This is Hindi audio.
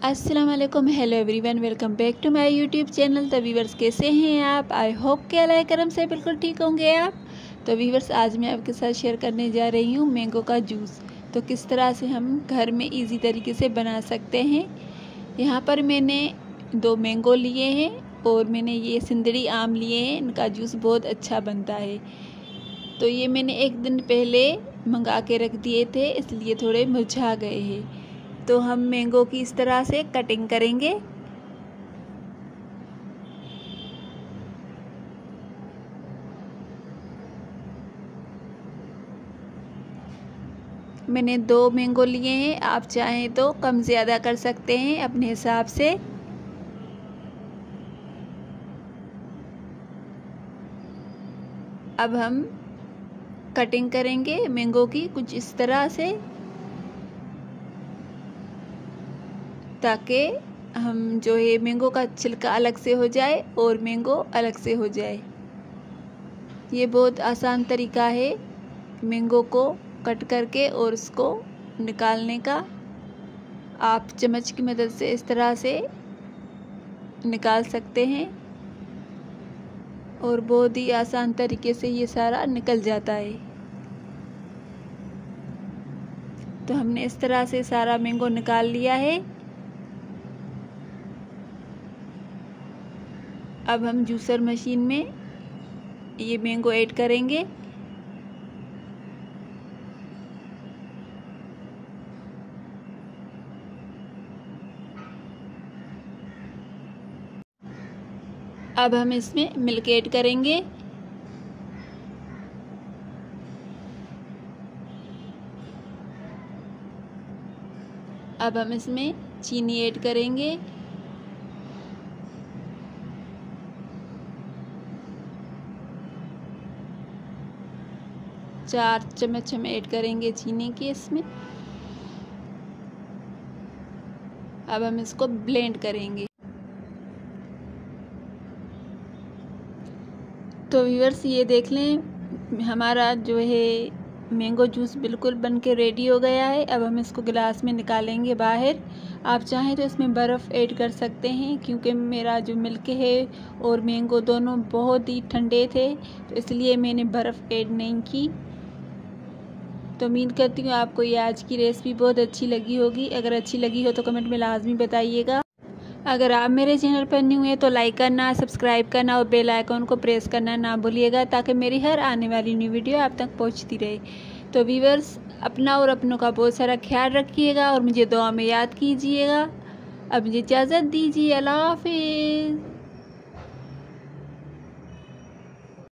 अस्सलाम वालेकुम, hello everyone, welcome back to my YouTube channel. तो व्यूवर्स, कैसे हैं आप? आई होप कि अल्लाह करम से बिल्कुल ठीक होंगे आप। तो व्यूवर्स, आज मैं आपके साथ शेयर करने जा रही हूँ मैंगो का जूस। तो किस तरह से हम घर में इजी तरीके से बना सकते हैं। यहाँ पर मैंने 2 मैंगो लिए हैं और मैंने ये सिंदड़ी आम लिए हैं। इनका जूस बहुत अच्छा बनता है। तो ये मैंने एक दिन पहले मंगा के रख दिए थे, इसलिए थोड़े मुरझा गए हैं। तो हम मैंगो की इस तरह से कटिंग करेंगे। मैंने 2 मैंगो लिए हैं, आप चाहें तो कम ज़्यादा कर सकते हैं अपने हिसाब से। अब हम कटिंग करेंगे मैंगो की कुछ इस तरह से, ताकि हम जो है मैंगो का छिलका अलग से हो जाए और मैंगो अलग से हो जाए। ये बहुत आसान तरीका है मैंगो को कट करके और उसको निकालने का। आप चम्मच की मदद से इस तरह से निकाल सकते हैं और बहुत ही आसान तरीके से ये सारा निकल जाता है। तो हमने इस तरह से सारा मैंगो निकाल लिया है। अब हम जूसर मशीन में ये मैंगो ऐड करेंगे। अब हम इसमें मिल्क ऐड करेंगे। अब हम इसमें चीनी ऐड करेंगे। चार चम्मच हम ऐड करेंगे चीनी की इसमें। अब हम इसको ब्लेंड करेंगे। तो व्यूअर्स, ये देख लें, हमारा जो है मैंगो जूस बिल्कुल बन के रेडी हो गया है। अब हम इसको गिलास में निकालेंगे बाहर। आप चाहें तो इसमें बर्फ़ ऐड कर सकते हैं, क्योंकि मेरा जो मिल्क है और मैंगो दोनों बहुत ही ठंडे थे, तो इसलिए मैंने बर्फ़ ऐड नहीं की। तो उम्मीद करती हूँ आपको ये आज की रेसिपी बहुत अच्छी लगी होगी। अगर अच्छी लगी हो तो कमेंट में लाजमी बताइएगा। अगर आप मेरे चैनल पर न्यू हैं तो लाइक करना, सब्सक्राइब करना और बेल आइकॉन को प्रेस करना ना भूलिएगा, ताकि मेरी हर आने वाली न्यू वीडियो आप तक पहुंचती रहे। तो व्यूअर्स, अपना और अपनों का बहुत सारा ख्याल रखिएगा और मुझे दुआ में याद कीजिएगा। अब मुझे इजाज़त दीजिए। अल्लाह हाफिज़।